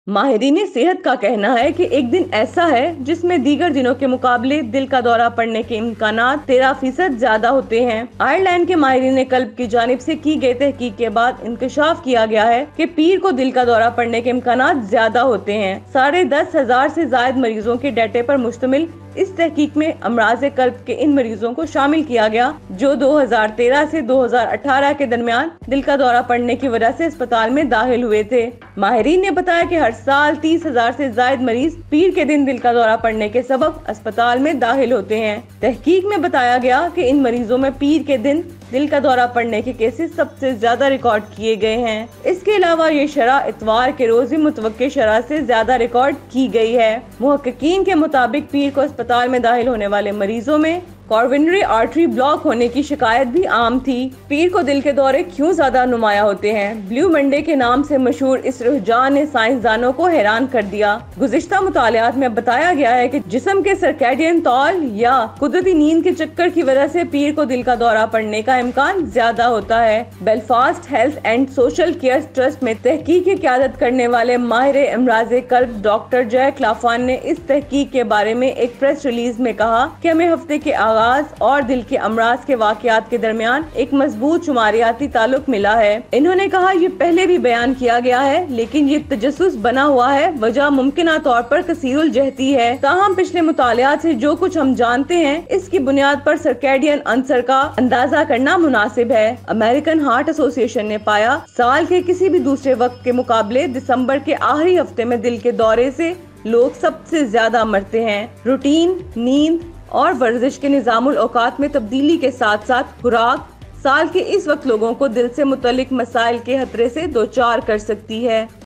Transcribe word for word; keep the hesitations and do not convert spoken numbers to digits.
माहिरीन सेहत का कहना है कि एक दिन ऐसा है जिसमें दीगर दिनों के मुकाबले दिल का दौरा पड़ने के इम्कानात तेरह फीसद ज्यादा होते हैं। आयरलैंड के माहिरीन कल्ब की जानिब से की गई तहकीक के बाद इंकशाफ किया गया है कि पीर को दिल का दौरा पड़ने के इम्कानात ज्यादा होते हैं। साढ़े दस हजार से जायद मरीजों के डाटे पर मुश्तमिल इस तहकीक में अमराज कल्ब के इन मरीजों को शामिल किया गया जो दो हजार तेरह से दो हजार अठारह के दरमियान दिल का दौरा पड़ने की वजह से अस्पताल में दाखिल हुए थे। माहिरीन ने बताया कि हर साल तीस हजार से जायद मरीज पीर के दिन दिल का दौरा पड़ने के सबब अस्पताल में दाखिल होते हैं। तहकीक में बताया गया कि इन मरीजों में पीर के दिन दिल का दौरा पड़ने के केसेस सबसे ज्यादा रिकॉर्ड किए गए हैं। इसके अलावा ये शरह इतवार के रोज भी मुतवक्के शरह से ज्यादा रिकॉर्ड की गई है। मुहक्किकीन के मुताबिक पीर को अस्पताल में दाखिल होने वाले मरीजों में कॉर्विनरी आर्टरी ब्लॉक होने की शिकायत भी आम थी। पीर को दिल के दौरे क्यों ज्यादा नुमाया होते हैं? ब्लू मंडे के नाम से मशहूर इस रुझान ने साइंसदानों को हैरान कर दिया। गुज़िश्ता मुतालियात में बताया गया है कि जिस्म के सर्कैडियन तौल या कुदरती नींद के चक्कर की वजह से पीर को दिल का दौरा पड़ने का इम्कान ज्यादा होता है। Belfast health and social care trust में तहकीक की क़यादत करने वाले माहिर अमराज़े कल्ब डॉक्टर जय क्लाफान ने इस तहकीक के बारे में एक प्रेस रिलीज में कहा कि हमें हफ्ते के आगाज और दिल के अमराज के वाकयात के दरमियान एक मजबूत शुमारियाती ताल्लुक मिला है। इन्होंने कहा, ये पहले भी बयान किया गया है लेकिन ये तजस्सुस बना हुआ है। वजह मुमकिन तौर पर कसीरुल जहती है। ताहम पिछले मुतालियात से जो कुछ हम जानते हैं इसकी बुनियाद पर सर्कैडियन अंसर का अंदाजा करना मुनासिब है। अमेरिकन हार्ट एसोसिएशन ने पाया साल के किसी भी दूसरे वक्त के मुकाबले दिसंबर के आखिरी हफ्ते में दिल के दौरे से लोग सबसे ज्यादा मरते हैं। रूटीन, नींद और वर्जिश के निज़ामुल औकात में तब्दीली के साथ साथ खुराक साल के इस वक्त लोगों को दिल से मुतल्लिक मसाइल के खतरे से दो चार कर सकती है।